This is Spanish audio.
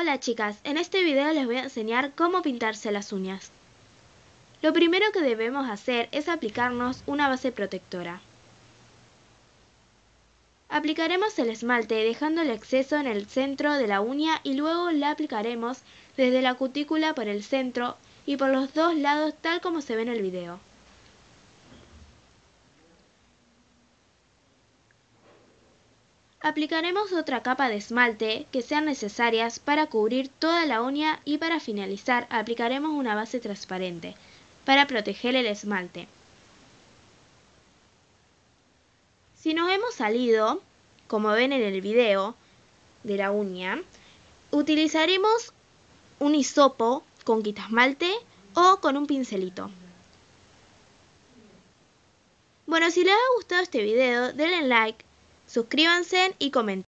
Hola chicas, en este video les voy a enseñar cómo pintarse las uñas. Lo primero que debemos hacer es aplicarnos una base protectora. Aplicaremos el esmalte dejando el exceso en el centro de la uña y luego la aplicaremos desde la cutícula por el centro y por los dos lados tal como se ve en el video. Aplicaremos otra capa de esmalte que sean necesarias para cubrir toda la uña y para finalizar aplicaremos una base transparente para proteger el esmalte. Si nos hemos salido, como ven en el video de la uña, utilizaremos un hisopo con quitasmalte o con un pincelito. Bueno, si les ha gustado este video, denle like, suscríbanse y comenten.